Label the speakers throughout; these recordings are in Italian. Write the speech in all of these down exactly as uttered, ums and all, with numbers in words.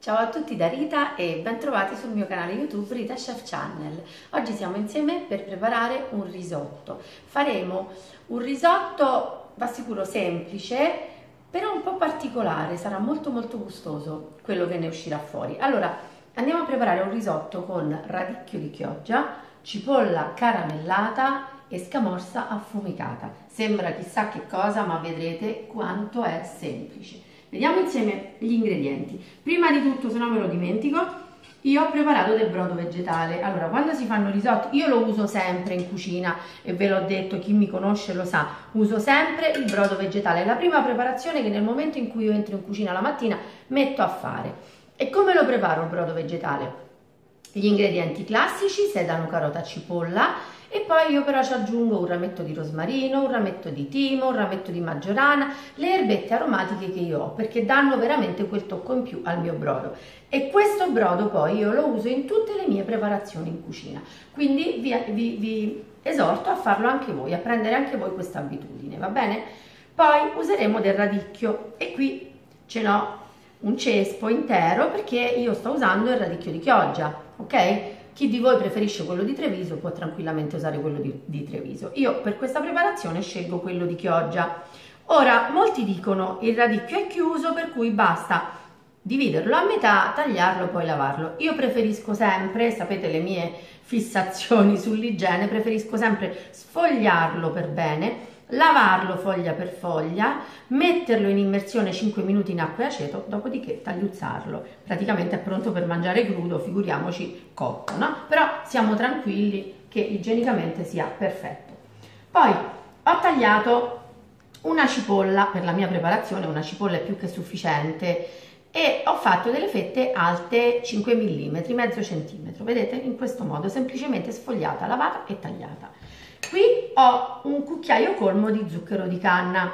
Speaker 1: Ciao a tutti da Rita e bentrovati sul mio canale YouTube Rita Chef Channel. Oggi siamo insieme per preparare un risotto. Faremo un risotto, va sicuro semplice, però un po' particolare, sarà molto molto gustoso quello che ne uscirà fuori. Allora, andiamo a preparare un risotto con radicchio di chioggia, cipolla caramellata e scamorza affumicata. Sembra chissà che cosa, ma vedrete quanto è semplice. Vediamo insieme gli ingredienti. Prima di tutto, se non me lo dimentico, io ho preparato del brodo vegetale. Allora, quando si fanno risotti, io lo uso sempre in cucina e ve l'ho detto, chi mi conosce lo sa, uso sempre il brodo vegetale. È la prima preparazione che nel momento in cui io entro in cucina la mattina metto a fare. E come lo preparo il brodo vegetale? Gli ingredienti classici: sedano, carota, cipolla, e poi io però ci aggiungo un rametto di rosmarino, un rametto di timo, un rametto di maggiorana, le erbette aromatiche che io ho, perché danno veramente quel tocco in più al mio brodo. E questo brodo poi io lo uso in tutte le mie preparazioni in cucina, quindi vi, vi, vi esorto a farlo anche voi, a prendere anche voi questa abitudine, va bene? Poi useremo del radicchio e qui ce n'ho un cespo intero perché io sto usando il radicchio di chioggia, ok? Chi di voi preferisce quello di Treviso può tranquillamente usare quello di, di Treviso. Io per questa preparazione scelgo quello di chioggia. Ora, molti dicono il radicchio è chiuso, per cui basta dividerlo a metà, tagliarlo, poi lavarlo. Io preferisco sempre, sapete le mie fissazioni sull'igiene, preferisco sempre sfogliarlo per bene, lavarlo foglia per foglia, metterlo in immersione cinque minuti in acqua e aceto, dopodiché tagliuzzarlo. Praticamente è pronto per mangiare crudo, figuriamoci cotto, no? Però siamo tranquilli che igienicamente sia perfetto. Poi ho tagliato una cipolla per la mia preparazione, una cipolla è più che sufficiente, e ho fatto delle fette alte cinque millimetri, mezzo centimetro, vedete? In questo modo, semplicemente sfogliata, lavata e tagliata. Qui ho un cucchiaio colmo di zucchero di canna,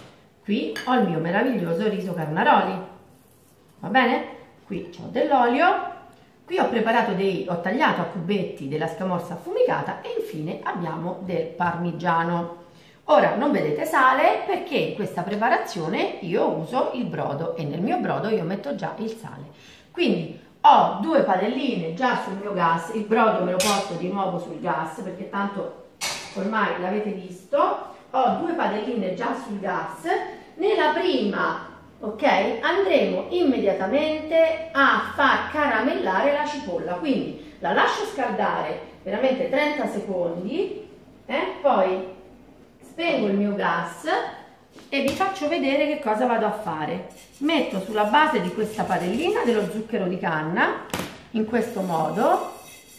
Speaker 1: qui ho il mio meraviglioso riso Carnaroli, va bene? Qui ho dell'olio, qui ho preparato dei, ho tagliato a cubetti della scamorza affumicata e infine abbiamo del parmigiano. Ora non vedete sale perché in questa preparazione io uso il brodo e nel mio brodo io metto già il sale. Quindi ho due padelline già sul mio gas, il brodo me lo porto di nuovo sul gas perché tanto ormai l'avete visto, ho due padelline già sul gas. Nella prima, ok, andremo immediatamente a far caramellare la cipolla, quindi la lascio scaldare veramente trenta secondi, eh? Poi spengo il mio gas e vi faccio vedere che cosa vado a fare. Metto sulla base di questa padellina dello zucchero di canna, in questo modo,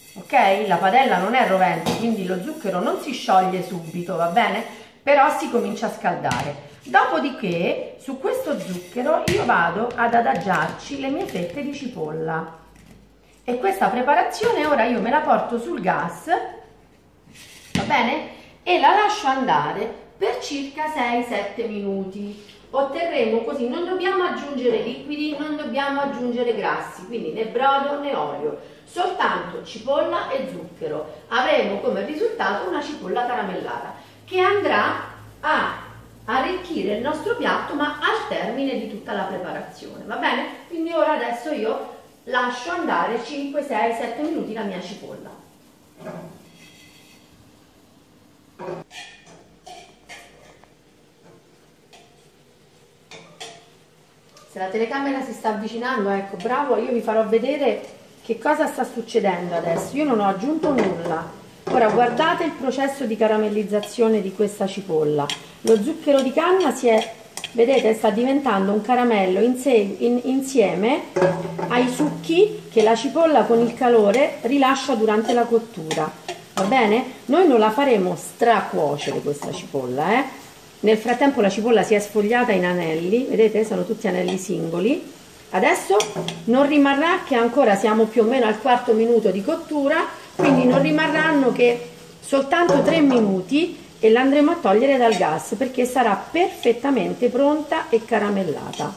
Speaker 1: ok? La padella non è rovente, quindi lo zucchero non si scioglie subito, va bene? Però si comincia a scaldare. Dopodiché su questo zucchero io vado ad adagiarci le mie fette di cipolla e questa preparazione ora io me la porto sul gas, va bene? E la lascio andare per circa sei sette minuti. Otterremo così, non dobbiamo aggiungere liquidi, non dobbiamo aggiungere grassi, quindi né brodo né olio, soltanto cipolla e zucchero. Avremo come risultato una cipolla caramellata che andrà a arricchire il nostro piatto, ma al termine di tutta la preparazione, va bene? Quindi ora adesso io lascio andare cinque sei sette minuti la mia cipolla. Se la telecamera si sta avvicinando, ecco, bravo, io vi farò vedere che cosa sta succedendo adesso. Io non ho aggiunto nulla. Ora guardate il processo di caramellizzazione di questa cipolla. Lo zucchero di canna si è, vedete, sta diventando un caramello in in, insieme ai succhi che la cipolla con il calore rilascia durante la cottura. Va bene? Noi non la faremo stracuocere questa cipolla, eh? Nel frattempo la cipolla si è sfogliata in anelli, vedete? Sono tutti anelli singoli. Adesso non rimarrà che ancora siamo più o meno al quarto minuto di cottura, quindi non rimarranno che soltanto tre minuti e la andremo a togliere dal gas perché sarà perfettamente pronta e caramellata.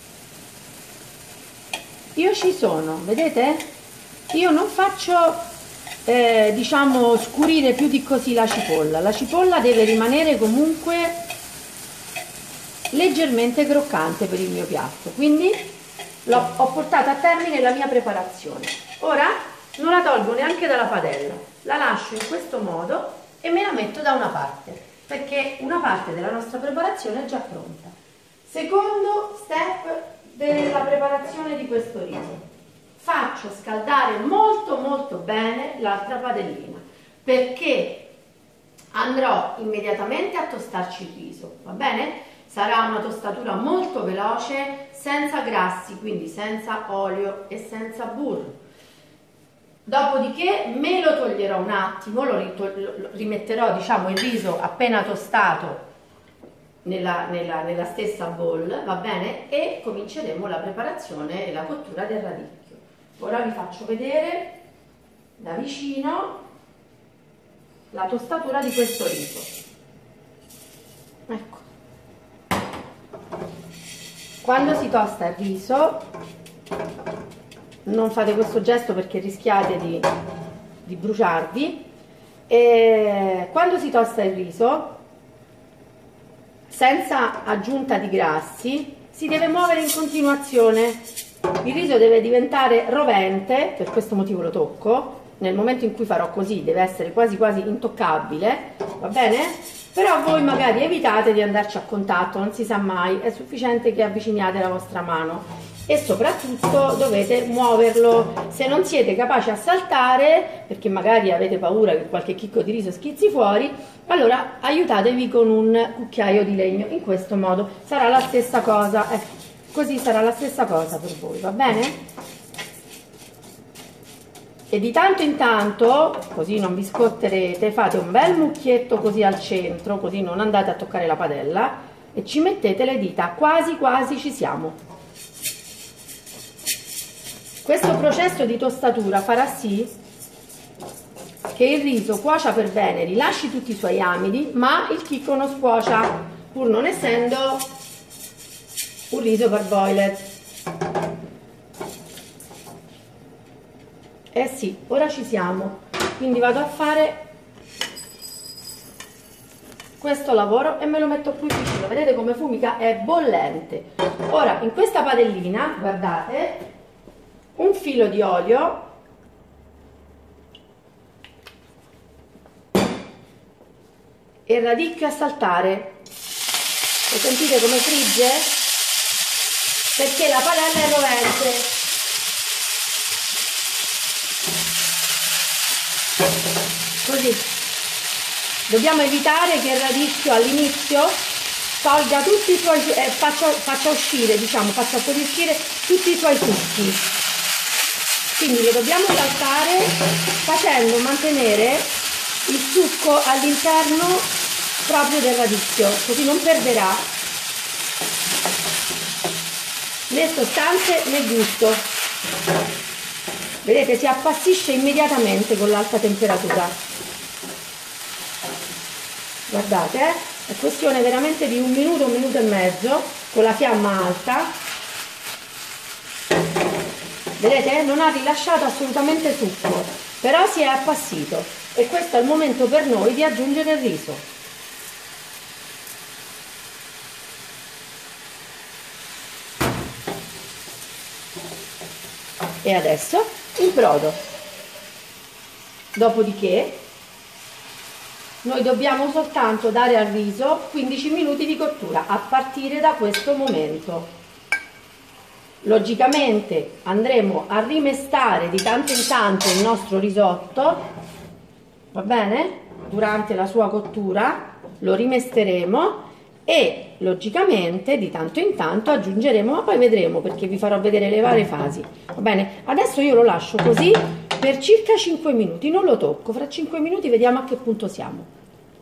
Speaker 1: Io ci sono, vedete? Io non faccio eh, diciamo scurire più di così la cipolla. La cipolla deve rimanere comunque leggermente croccante per il mio piatto, quindi l'ho, ho portato a termine la mia preparazione. Ora non la tolgo neanche dalla padella, la lascio in questo modo e me la metto da una parte, perché una parte della nostra preparazione è già pronta. Secondo step della preparazione di questo riso: faccio scaldare molto molto bene l'altra padellina, perché andrò immediatamente a tostarci il riso, va bene? Sarà una tostatura molto veloce, senza grassi, quindi senza olio e senza burro. Dopodiché me lo toglierò un attimo, lo rimetterò, diciamo, il riso appena tostato nella, nella, nella stessa bowl, va bene? E cominceremo la preparazione e la cottura del radicchio. Ora vi faccio vedere da vicino la tostatura di questo riso. Ecco. Quando si tosta il riso, non fate questo gesto perché rischiate di, di bruciarvi. E quando si tosta il riso, senza aggiunta di grassi, si deve muovere in continuazione. Il riso deve diventare rovente, per questo motivo lo tocco. Nel momento in cui farò così deve essere quasi quasi intoccabile, va bene? Però voi magari evitate di andarci a contatto, non si sa mai, è sufficiente che avviciniate la vostra mano e soprattutto dovete muoverlo. Se non siete capaci a saltare, perché magari avete paura che qualche chicco di riso schizzi fuori, allora aiutatevi con un cucchiaio di legno, in questo modo sarà la stessa cosa, ecco, così sarà la stessa cosa per voi, va bene? E di tanto in tanto, così non vi scotterete, fate un bel mucchietto così al centro, così non andate a toccare la padella, e ci mettete le dita, quasi quasi ci siamo. Questo processo di tostatura farà sì che il riso cuocia per bene, rilasci tutti i suoi amidi, ma il chicco non scuocia, pur non essendo un riso parboiled. Eh sì, ora ci siamo, quindi vado a fare questo lavoro e me lo metto qui vicino. Vedete come fumica? È bollente. Ora in questa padellina, guardate, un filo di olio e il radicchio a saltare. Lo sentite come frigge? Perché la padella è rovente. Così dobbiamo evitare che il radicchio all'inizio tolga tutti i suoi eh, faccia, faccia uscire, diciamo, faccia fuoriuscire tutti i suoi succhi, quindi lo dobbiamo saltare facendo mantenere il succo all'interno proprio del radicchio, così non perderà né sostanze né gusto. Vedete, si appassisce immediatamente con l'alta temperatura. Guardate, eh? È questione veramente di un minuto, un minuto e mezzo, con la fiamma alta. Vedete? Non ha rilasciato assolutamente succo, però si è appassito. E questo è il momento per noi di aggiungere il riso. E adesso il brodo. Dopodiché noi dobbiamo soltanto dare al riso quindici minuti di cottura a partire da questo momento. Logicamente andremo a rimestare di tanto in tanto il nostro risotto, va bene? Durante la sua cottura lo rimesteremo e logicamente di tanto in tanto aggiungeremo, ma poi vedremo, perché vi farò vedere le varie fasi, va bene? Adesso io lo lascio così per circa cinque minuti, non lo tocco, fra cinque minuti vediamo a che punto siamo.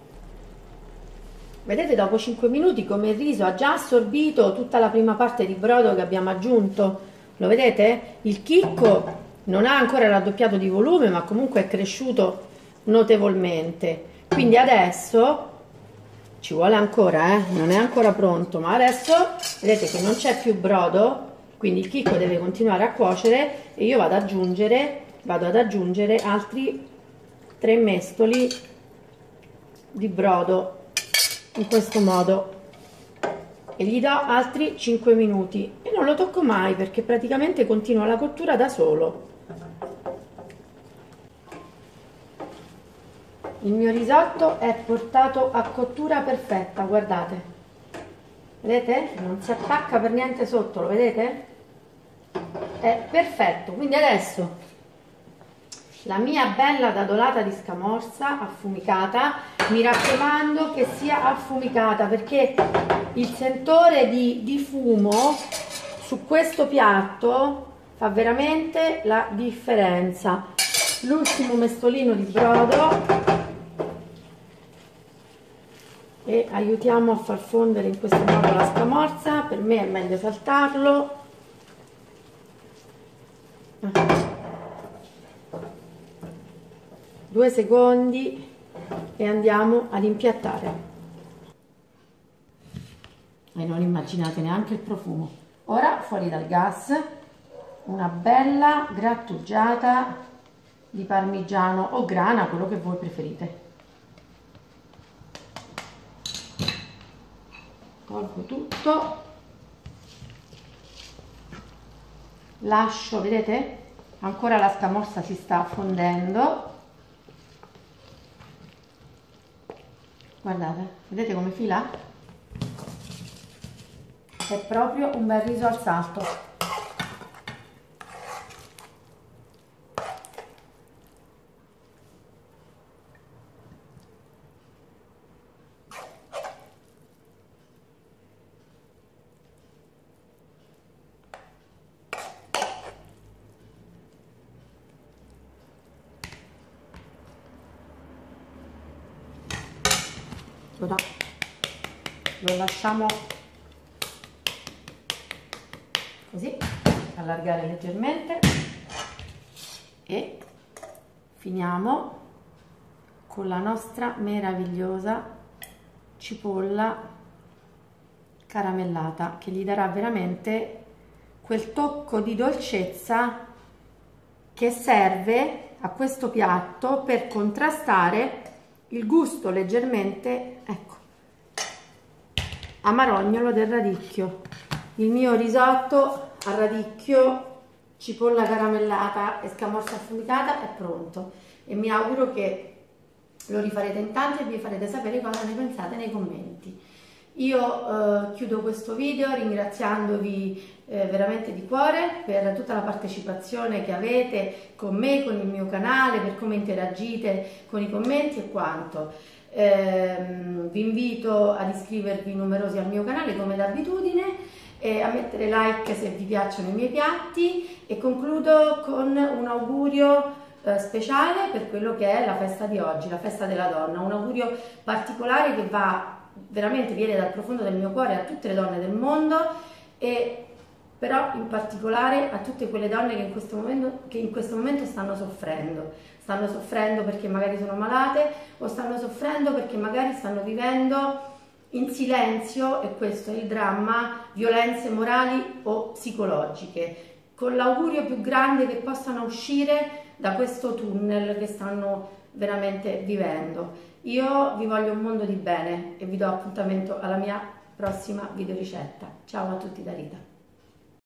Speaker 1: Vedete dopo cinque minuti come il riso ha già assorbito tutta la prima parte di brodo che abbiamo aggiunto? Lo vedete? Il chicco non ha ancora raddoppiato di volume, ma comunque è cresciuto notevolmente. Quindi adesso ci vuole ancora, eh? Non è ancora pronto, ma adesso vedete che non c'è più brodo, quindi il chicco deve continuare a cuocere e io vado ad aggiungere, vado ad aggiungere altri tre mestoli di brodo in questo modo. e gli do altri cinque minuti e non lo tocco mai perché praticamente continua la cottura da solo. Il mio risotto è portato a cottura perfetta, guardate, vedete? Non si attacca per niente sotto, lo vedete? È perfetto. Quindi adesso la mia bella dadolata di scamorza affumicata, mi raccomando che sia affumicata perché il sentore di, di fumo su questo piatto fa veramente la differenza. L'ultimo mestolino di brodo e aiutiamo a far fondere in questo modo la scamorza. Per me è meglio saltarlo. Due secondi e andiamo ad impiattare. E non immaginate neanche il profumo. Ora fuori dal gas una bella grattugiata di parmigiano o grana, quello che voi preferite. Tolgo tutto, lascio, vedete? Ancora la scamorza si sta fondendo. Guardate, vedete come fila? È proprio un bel riso al salto. Ora lo lasciamo così, allargare leggermente e finiamo con la nostra meravigliosa cipolla caramellata che gli darà veramente quel tocco di dolcezza che serve a questo piatto per contrastare il gusto leggermente, ecco, amarognolo del radicchio. Il mio risotto al radicchio, cipolla caramellata e scamorza affumicata è pronto e mi auguro che lo rifarete in tanti e vi farete sapere cosa ne pensate nei commenti. Io eh, chiudo questo video ringraziandovi eh, veramente di cuore per tutta la partecipazione che avete con me, con il mio canale, per come interagite con i commenti e quanto. Eh, vi invito ad iscrivervi numerosi al mio canale come d'abitudine e a mettere like se vi piacciono i miei piatti e concludo con un augurio eh, speciale per quello che è la festa di oggi, la festa della donna, un augurio particolare che va veramente viene dal profondo del mio cuore a tutte le donne del mondo e però in particolare a tutte quelle donne che in questo momento, che in questo momento stanno soffrendo, stanno soffrendo perché magari sono malate o stanno soffrendo perché magari stanno vivendo in silenzio, e questo è il dramma, violenze morali o psicologiche, con l'augurio più grande che possano uscire da questo tunnel che stanno veramente vivendo. Io vi voglio un mondo di bene e vi do appuntamento alla mia prossima video ricetta. Ciao a tutti da Rita.